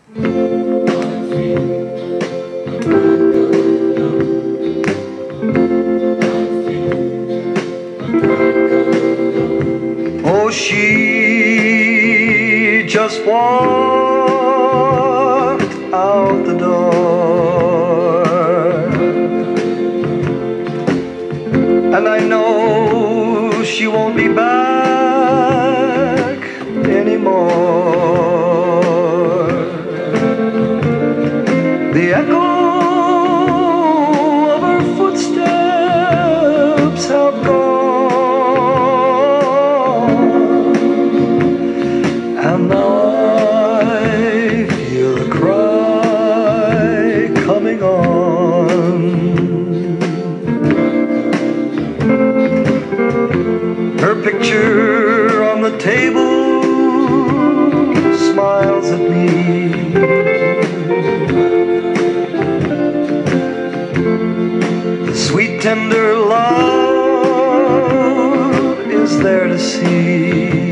Oh, she just walked out the door, and I know she won't be back anymore. The echo of her footsteps have gone, and now I feel a cry coming on. Her picture on the table smiles at me. The sweet tender love is there to see.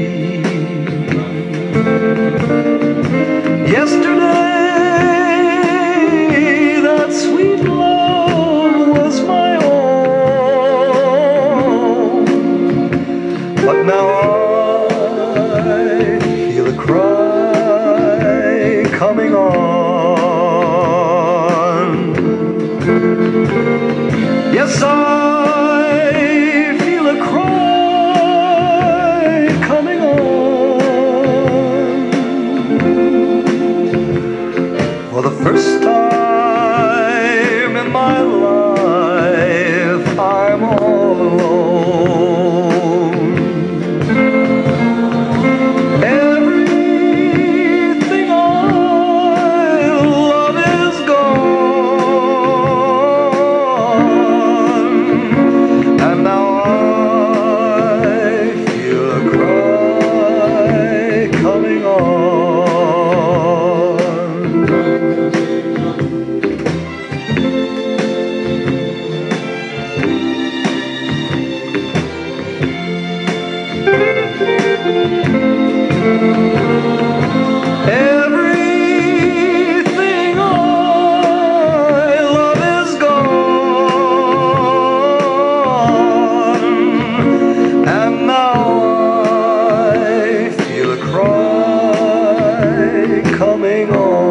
Yesterday, that sweet love was my own, but now I feel a cry coming on. Yes, I feel a cry coming on. For the first time in my life, I'm all alone. Everything I love is gone, and now I feel a cry coming on. Everything I love is gone, and now I feel a cry coming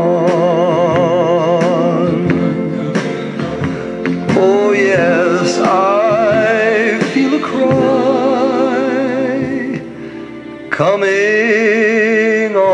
on. Oh yes, I feel a cry coming on.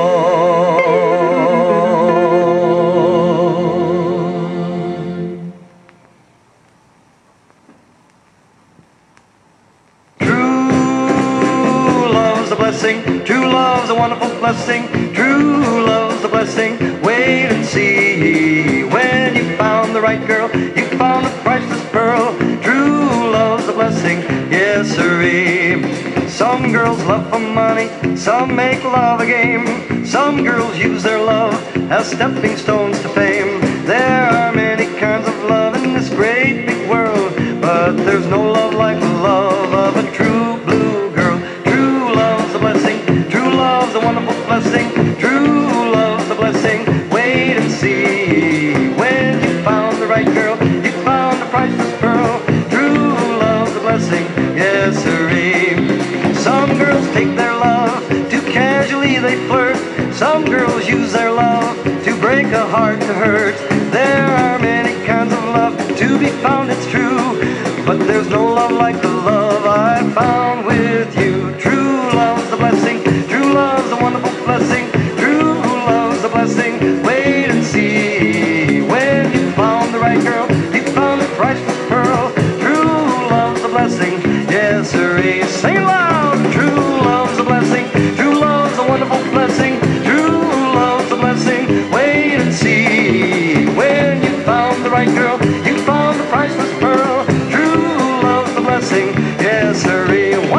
True love's a blessing, true love's a wonderful blessing, true love's a blessing, wait and see. When you found the right girl, you found the priceless pearl. True love's a blessing, yes sirree. Some girls love for money, some make love a game. Some girls use their love as stepping stones to fame. There are many kinds of love in this great big world, but there's no love like the love of a true blue girl. True love's a blessing, true love's a wonderful blessing, true love's a blessing, wait and see. When you found the right girl, you found the priceless pearl. True love's a blessing, yes sirree. Some girls take their love too casually, they flirt. Some girls use their love to break a heart to hurt. There are many kinds of love to be found, it's true, but there's no love like the love I found with you. True love's a blessing, true love's a wonderful blessing, true love's a blessing, wait and see. When you found the right girl, you found the priceless pearl. True love's a blessing, yes sirree. Sing it loud! True love's a blessing, true love's a wonderful blessing, true love's a blessing, wait and see. When you found the right girl, you found the priceless pearl. True love's a blessing, yes sirree.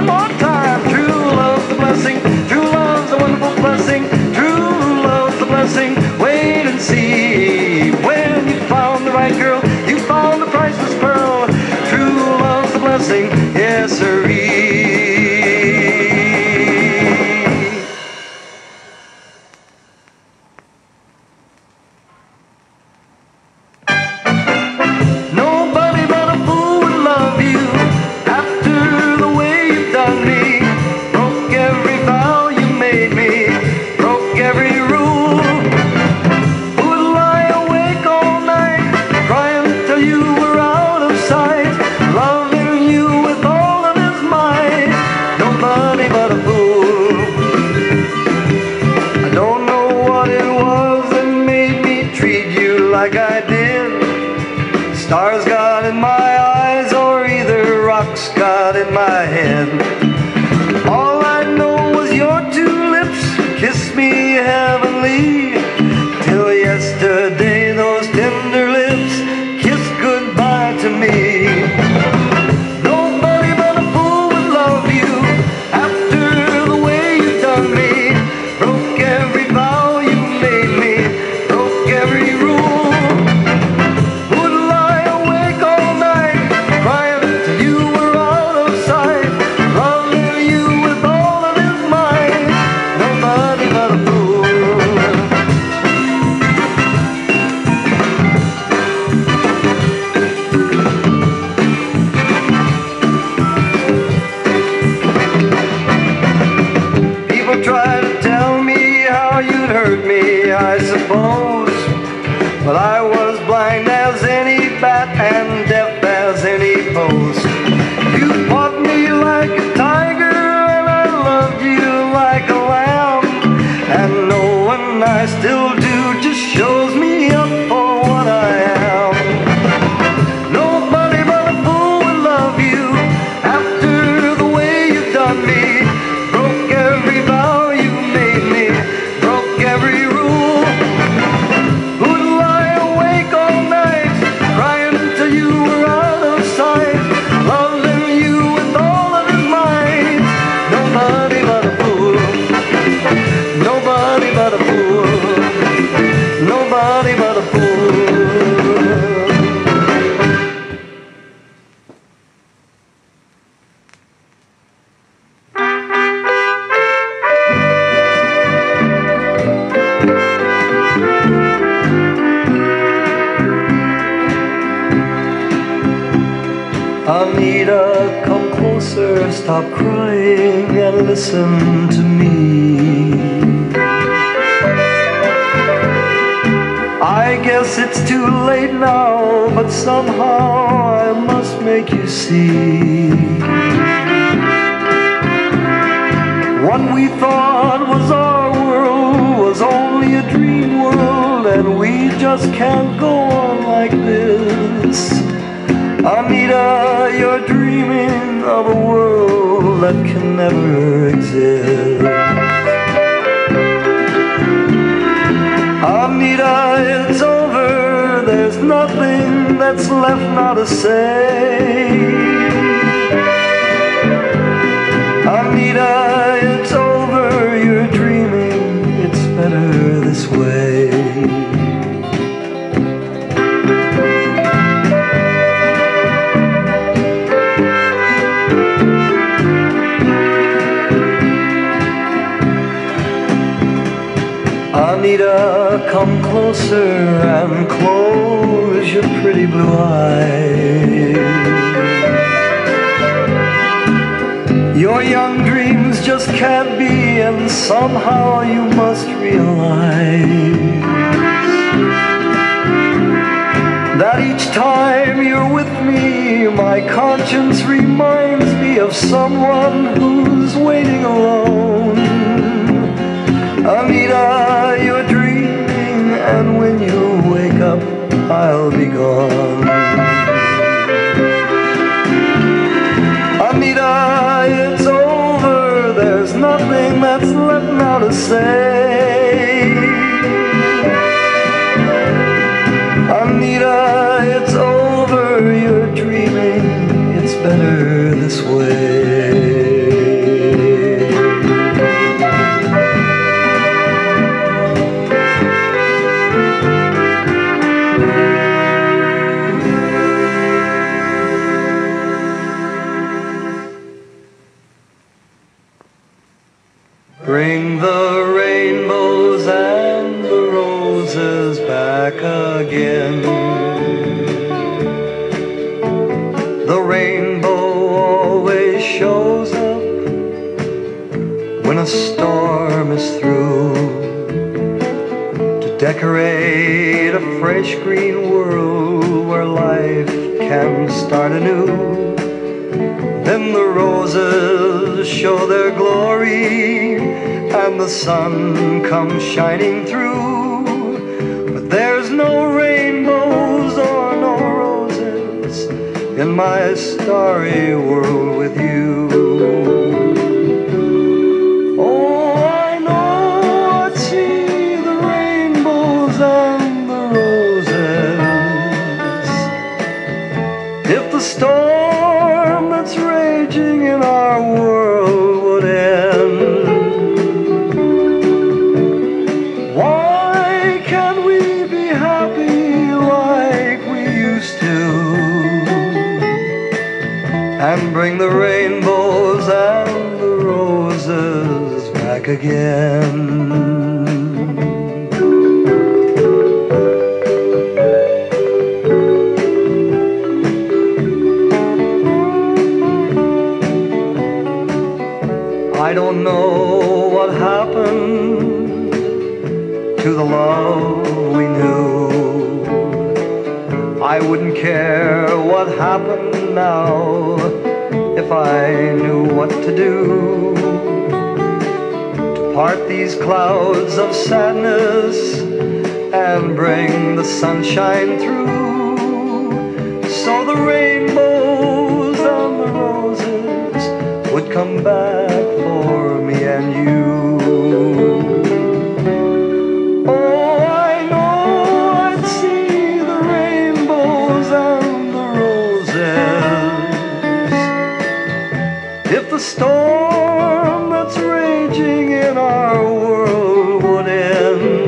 heavenly. Till yesterday those tender lips kissed goodbye to me. Nobody but a fool would love you after the way you've done me. Broke every vow you made me, broke every rule. Would lie awake all night, crying till you were out of sight, loving you with all of his might. Nobody but a fool. People try to tell me how you'd hurt me, I suppose, but I was blind as any bat and deaf as any post. You fought me like a tiger and I loved you like a lamb, and knowing I still do just shows me up for what I am. Nobody but a fool would love you after the way you've done me. Broke every vow you made me, broke every rule. Who'd lie awake all night, crying till you were out of sight, loving you with all of his might. Nobody but a fool. Nobody but a fool. Nobody but a fool. Anita, come closer, stop crying and listen to me. I guess it's too late now, but somehow I must make you see. What we thought was our world was only a dream world, and we just can't go on like this. Anita, you're dreaming of a world that can never exist. Anita, it's over, there's nothing that's left now to say. Anita, it's over, you're dreaming, it's better this way. Anita, come closer and close your pretty blue eyes. Your young dreams just can't be, and somehow you must realize that each time you're with me, my conscience reminds me of someone who's waiting alone. Anita, you're dreaming, and when you wake up, I'll be gone. Anita, it's over, there's nothing that's left now to say. Anita, it's over, you're dreaming, it's better this way. Bring the rainbows and the roses back again. The rainbow always shows up when a storm is through, to decorate a fresh green world where life can start anew. Then the roses show their glory and the sun comes shining through. But there's no rainbows or no roses in my starry world with you. Oh, I know it seems and bring the rainbows and the roses back again. I don't know what happened to the love we knew. I wouldn't care what happened now if I knew what to do to part these clouds of sadness and bring the sunshine through, so the rainbows and the roses would come back for me and you. Oh, I know I'd see the rainbows and the roses if the storm that's raging in our world would end.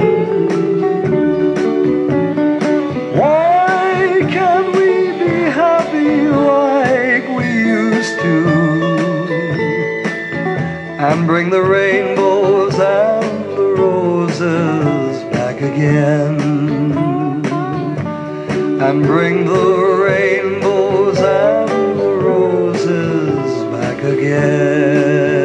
Why can't we be happy like we used to? And bring the rainbows and the roses back again. And bring the rainbows and the roses back again.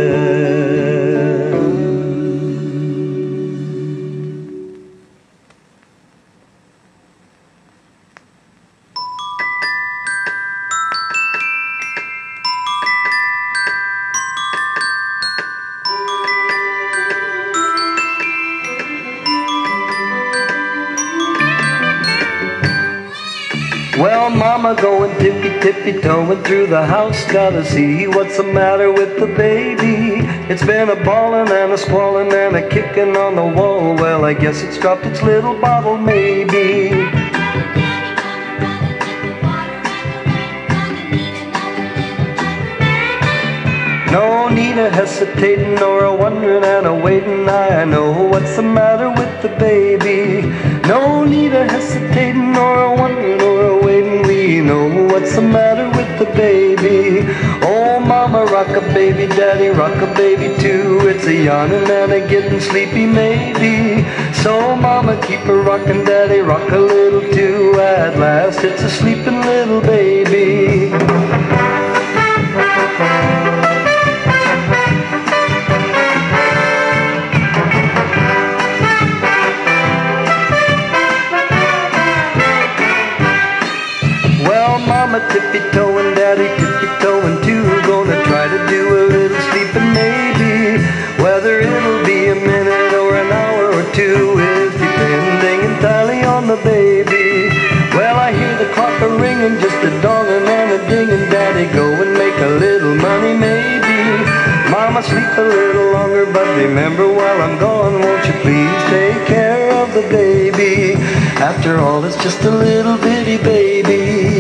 Well, mama going tippy-toeing through the house, gotta see what's the matter with the baby. It's been a bawling and a squalling and a kicking on the wall. Well, I guess it's dropped its little bottle, maybe. No need a hesitating or a wondering and a waiting. I know what's the matter with the baby. No need a hesitating or a wondering or a waiting. We know what's the matter with the baby. Oh, mama, rock a baby, daddy, rock a baby too. It's a yawning and a getting sleepy maybe. So mama, keep her rockin', daddy, rock a little too. At last it's a sleeping little baby. Mama tippy-toeing, daddy tippy-toeing too. Gonna try to do a little sleeping maybe. Whether it'll be a minute or an hour or two is depending entirely on the baby. Well, I hear the clock a-ringing, just a donging and a dinging. Daddy, go and make a little money maybe. Mama, sleep a little longer, but remember while I'm gone, won't you please take care of the baby? After all, it's just a little bitty baby.